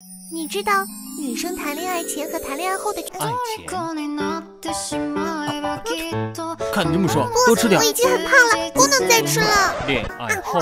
你知道女生谈恋爱前和谈恋爱后的爱情？看你这么瘦，多吃点。 我已经很胖了，不能再吃了。 恋爱后，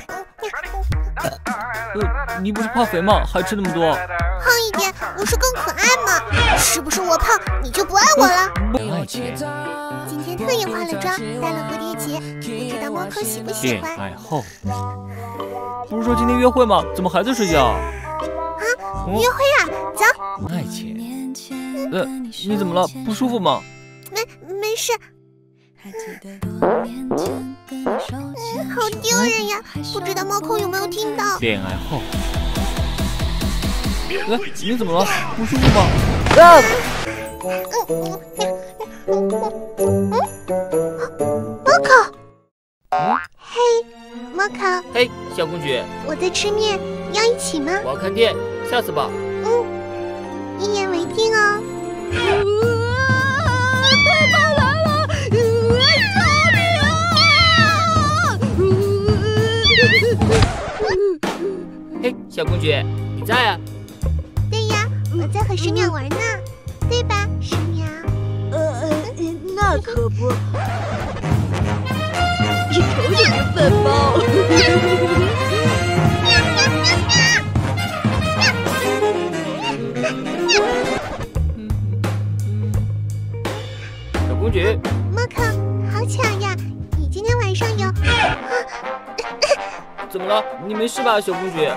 你不是怕肥吗？还吃那么多？ 胖一点不是更可爱吗？是不是我胖你就不爱我了？ 爱情。 今天特意化了妆，戴了蝴蝶结，不知道猫口喜不喜欢？ 恋爱后，不是说今天约会吗？怎么还在睡觉？ 约会啊，走。 爱情。你怎么了？不舒服吗？ 没事。好丢人呀！不知道猫口有没有听到？ 恋爱后。你怎么了？不舒服吗？ 猫口。嘿，猫口。 嘿，小公举。 我在吃面，要一起吗？ 我要看店，下次吧。 一言为定哦。 嘿，小公举，你在啊？ 对呀，我在和石淼玩呢，对吧，石淼？ 那可不，一瞅就是笨猫。 小公举， 莫克，好巧呀！你今天晚上有…… 怎么了？你没事吧，小公举？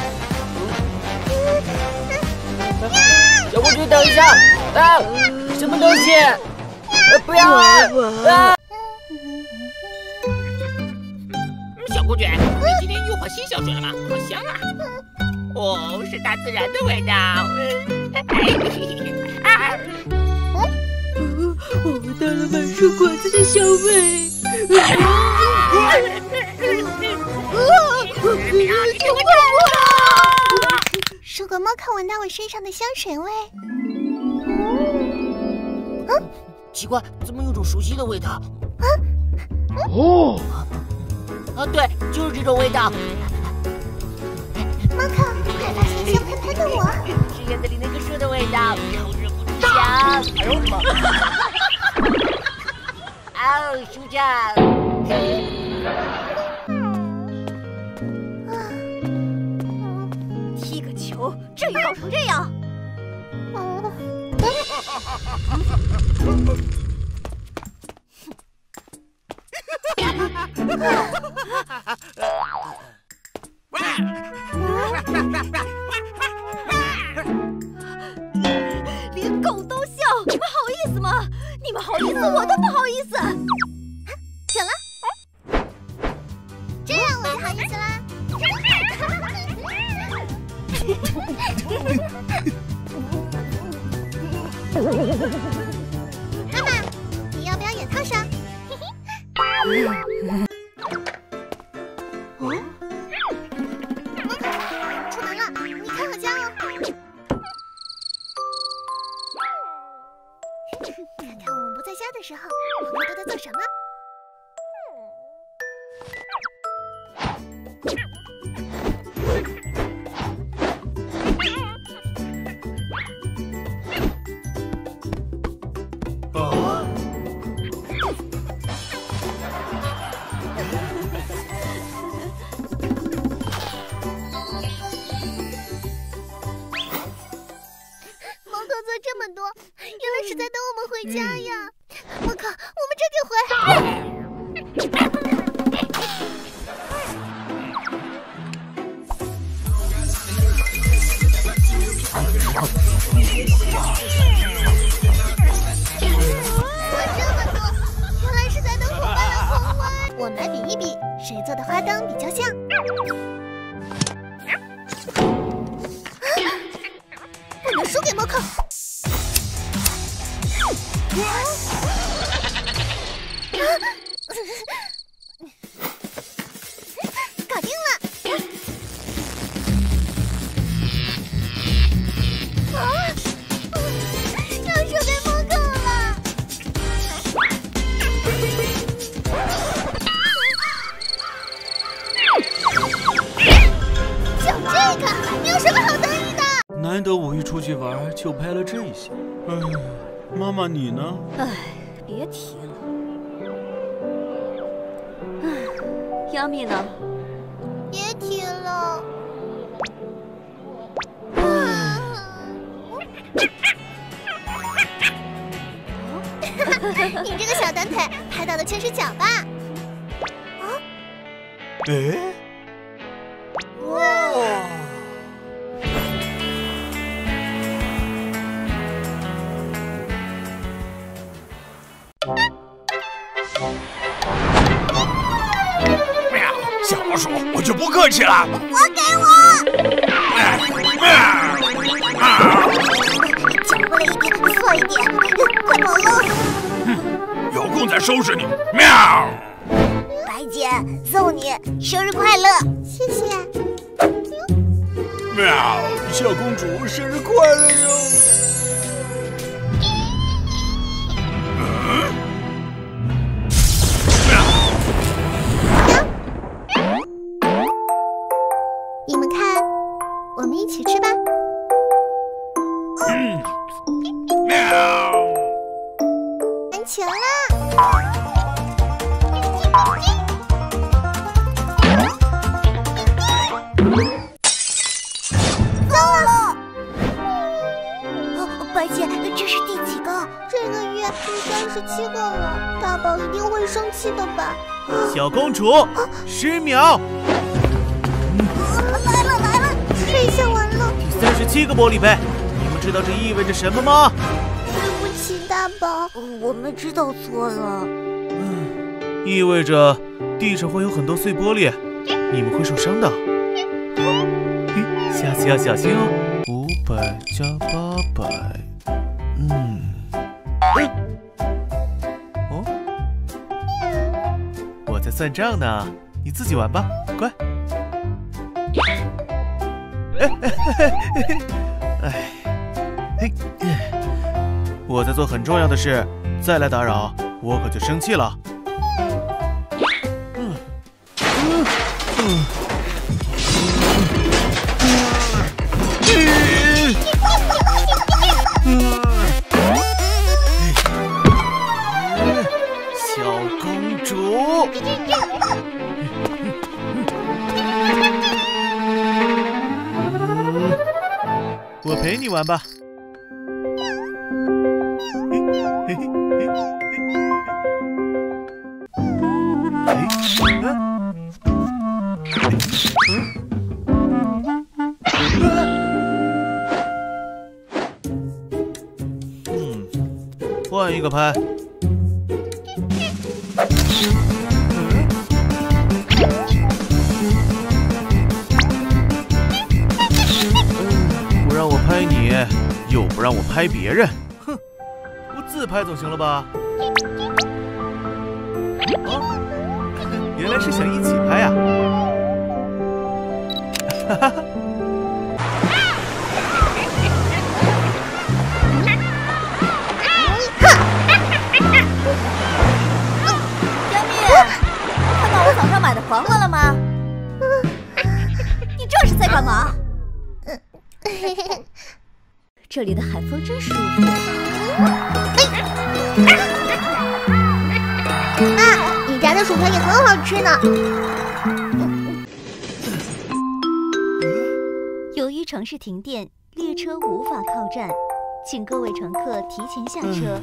小公举，等一下！啊，什么东西？不要啊！ 小公举，你今天又换新香水了吗？好香啊！哦，是大自然的味道。 我闻到了满树果子的香味。 如果莫克闻到我身上的香水味， 奇怪，怎么有种熟悉的味道？对，就是这种味道。 莫克，快发现香喷喷的我！ 是院子里那棵树的味道，又热不住香。哎呦我的妈！哦，舒畅。 踢个球，至于搞成这样？连狗都笑，你们好意思吗？你们好意思，我都不好意思。 怎了？这样我就好意思啦。妈妈，你要不要也套上？出门了，你看好家哦。看看我们不在家的时候，我们都在做什么？这么多，原来是在等我们回家呀！我靠，我们这就回。这么多，原来是在等伙伴来狂欢。我们来比一比，谁做的花灯比较像。不能输给莫克。搞定了！要输给莫克了！就这个，你有什么好得意的？ 难得5一出去玩，就拍了这些。哎，妈妈你呢？ 哎，别提了。哎，亚米呢？ 别提了。你这个小短腿，拍到的全是脚吧？啊？ 哎，哇！ 喵，小老鼠，我就不客气了。 我给我！讲过了一点，错一点，快跑了！ 有空再收拾你。喵！ 白姐，送你，生日快乐！谢谢。 喵， 小公主生日快乐哟！ 你们看，我们一起吃吧。 喵！ 安全啦！糟了！白姐，这是第几个？这个月第37个了，大宝一定会生气的吧？ 小公主，10秒。 来了，这一下完了。 第37个玻璃杯，你们知道这意味着什么吗？ 对不起，大宝，我们知道错了。 意味着地上会有很多碎玻璃，你们会受伤的。下次要小心哦。500加800，哦，我在算账呢，你自己玩吧，乖。我在做很重要的事，再来打扰，我可就生气了。小公主，我陪你玩吧。换一个拍。不让我拍你，又不让我拍别人，哼，我自拍总行了吧？哦，原来是想一起拍呀！哈哈哈。 早上买的黄瓜了吗？你这是在干嘛？这里的海风真舒服。 你炸的薯条也很好吃呢。 由于城市停电，列车无法靠站，请各位乘客提前下车。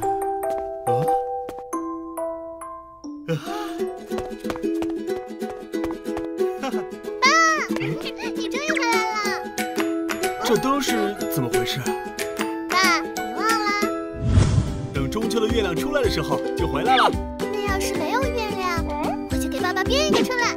这都是怎么回事？ 爸，你忘了？ 等中秋的月亮出来的时候就回来了。 那要是没有月亮，我就给爸爸编一个出来。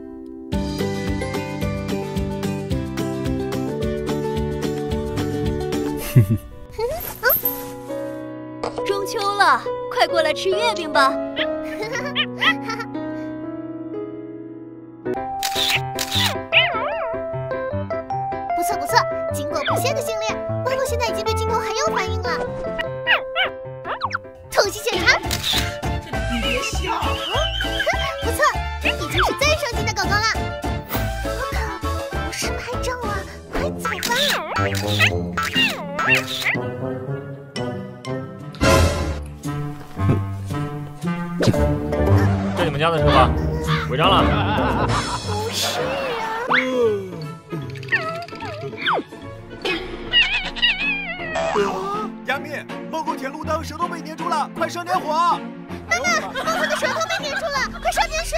中秋了，快过来吃月饼吧！ 不错不错，经过不懈的训练，猫猫现在已经对镜头很有反应了。透析检查， 你别笑。 不错，已经是最上镜的狗狗了。我靠，不是拍照啊，快走吧！ 这你们家的车吧？违章了。 不是亚米，梦后铁路当舌头被粘住了，快上点火！ 妈妈，梦后的舌头被粘住了，快上点水！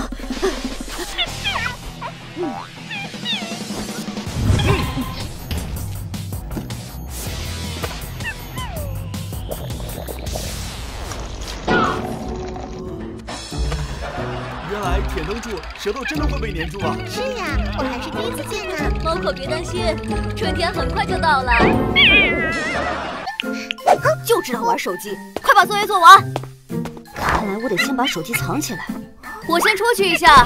原来铁能住，舌头真的会被粘住啊！ 是呀，我还是第一次见呢。 猫口别担心，春天很快就到了。就知道玩手机，快把作业做完。看来我得先把手机藏起来。我先出去一下。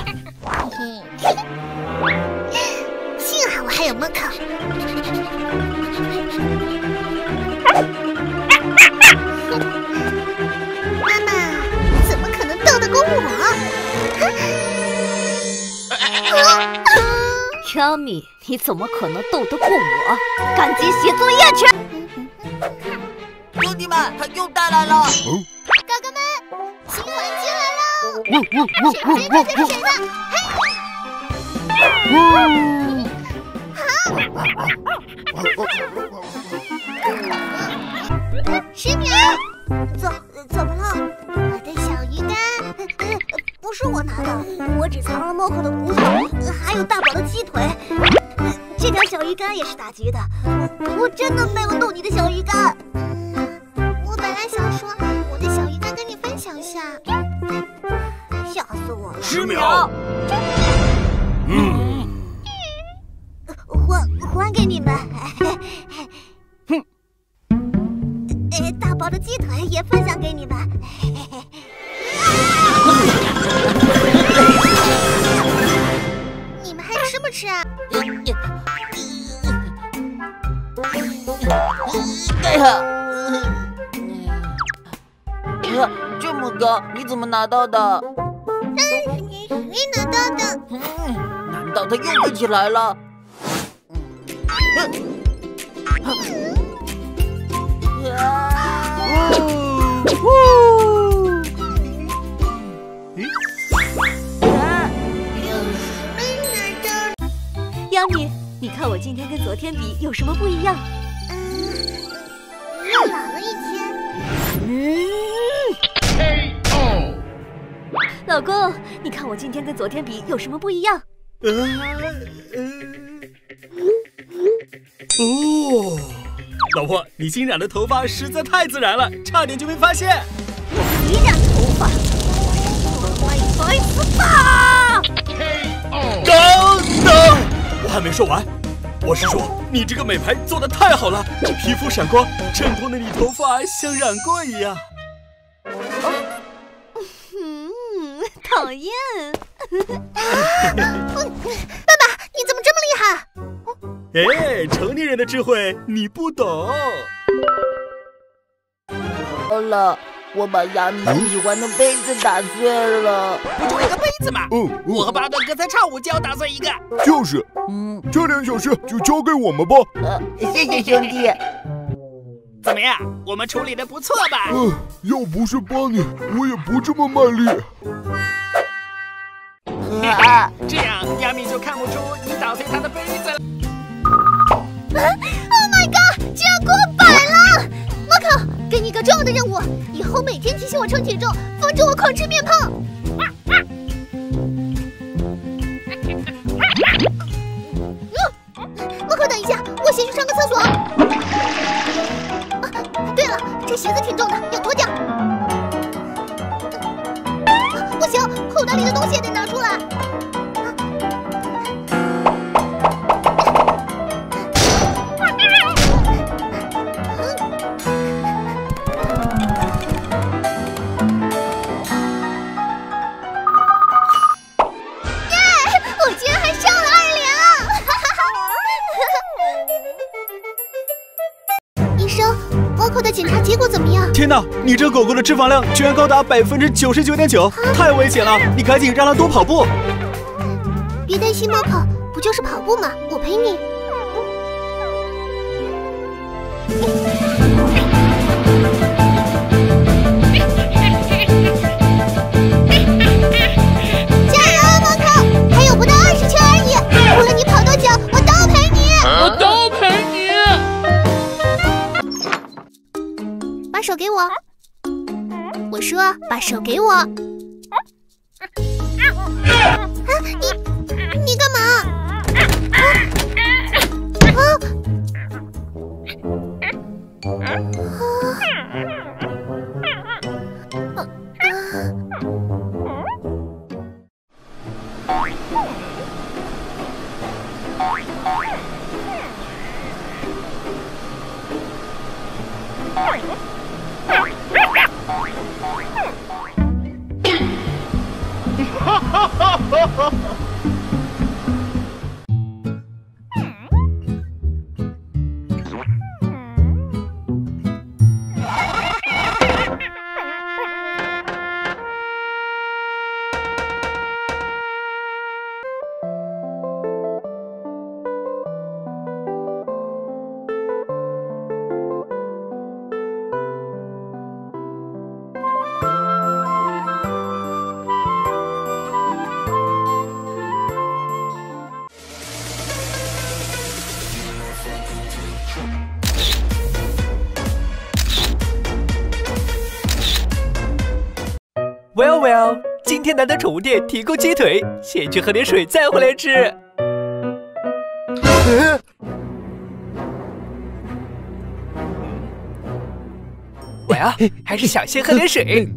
幸好我还有猫口。妈妈，怎么可能斗得过我？ 亚米，你怎么可能斗得过我？赶紧写作业去！ 兄弟们，他又带来了！ 哥哥们，新玩具来喽！谁先拿就是谁的！10秒。怎么了？我的小鱼干，不是我拿的，我只藏了猫口的骨头，还有大宝的鸡腿。这条小鱼干也是打击的，我真的没有动你的小鱼干。我本来想说我的小鱼干跟你分享下，吓死我了。 10秒。 还给你们。大宝的鸡腿也分享给你们。你们还吃不吃啊？ 这么高，你怎么拿到的？ 谁拿到的？ 难道他又飞起来了？ 亚米，你看我今天跟昨天比有什么不一样？ 又老了一天。 老公，你看我今天跟昨天比有什么不一样？ 老婆，你新染的头发实在太自然了，差点就没发现。 你染头发，白死吧！ 等，我还没说完。我是说，你这个美白做的太好了，皮肤闪光，衬托的你头发像染过一样。 讨厌！ 爸爸，你怎么这么厉害？ 哎，成年人的智慧你不懂。 糟了，我把亚米喜欢的杯子打碎了。 不就一个杯子吗？我和巴顿刚才差5就要打碎一个。 就是，这点小事就交给我们吧。 谢谢兄弟。 怎么样？我们处理的不错吧？ 要不是帮你，我也不这么卖力。 这样亚米就看不出你打碎他的杯子了。 Oh my god！ 居然过100了！猫口，给你一个重要的任务，以后每天提醒我称体重，防止我狂吃面胖。猫口，等一下，我先去上个厕所。对了，这鞋子挺重的，要脱掉。不行，口袋里的东西也得拿出来。我居然还上了2两！医生，猫口的检查结果怎么样？ 天哪，你这狗狗的脂肪量居然高达99.9%，太危险了！你赶紧让它多跑步。 别担心，猫口，不就是跑步吗？我陪你。 把手给我！我说把手给我！啊，你干嘛？ Well， 今天难得宠物店提供鸡腿，先去喝点水再回来吃。我呀，还是想先喝点水。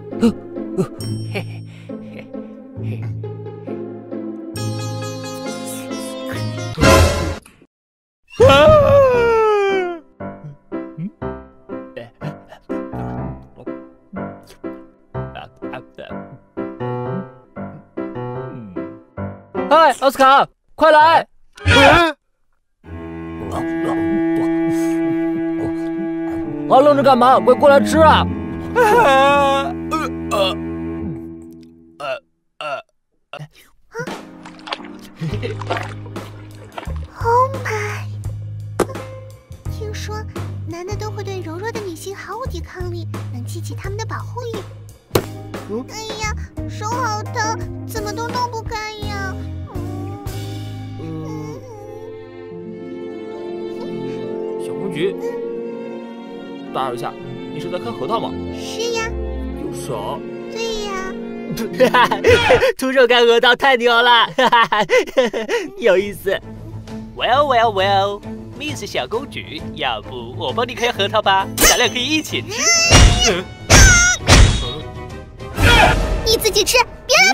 嗨，奥斯卡，快来！还愣着干嘛？快过来吃啊！ Oh my！ 听说男的都会对柔弱的女性毫无抵抗力，能激起他们的保护欲。哎呀，手好疼，怎么都弄不开呀！ 小公举，打扰一下，你是在看核桃吗？ 是呀。 有手？ 对呀。 徒手看核桃太牛了，有意思。 Well，Miss 小公举，要不我帮你开核桃吧，咱俩可以一起吃。 你自己吃，别来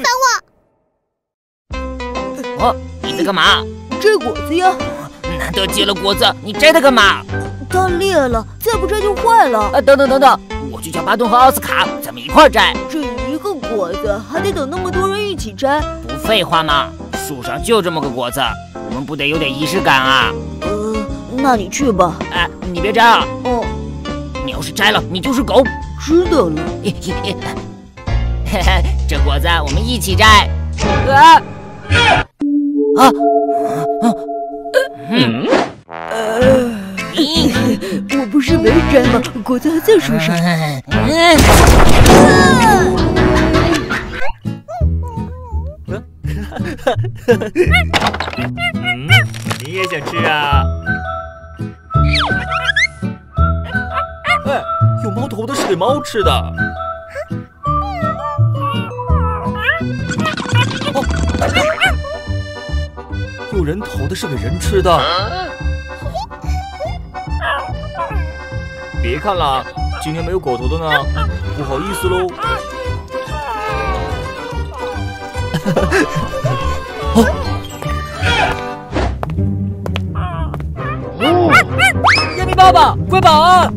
烦我！你在干嘛？ 摘果子呀。 难得结了果子，你摘它干嘛？ 它裂了，再不摘就坏了。 等等，我去叫巴顿和奥斯卡，咱们一块摘。 这一个果子还得等那么多人一起摘。 不废话吗？树上就这么个果子，我们不得有点仪式感啊？ 那你去吧。 哎，你别摘啊！ 哦， 你要是摘了，你就是狗。 知道了。 这果子我们一起摘。 我不是没摘吗？果子还在树上。 你也想吃啊？哎，有猫头的是给猫吃的。有人头的是给人吃的。别看了，今天没有狗头的呢，不好意思喽。 亚米爸爸，快跑啊！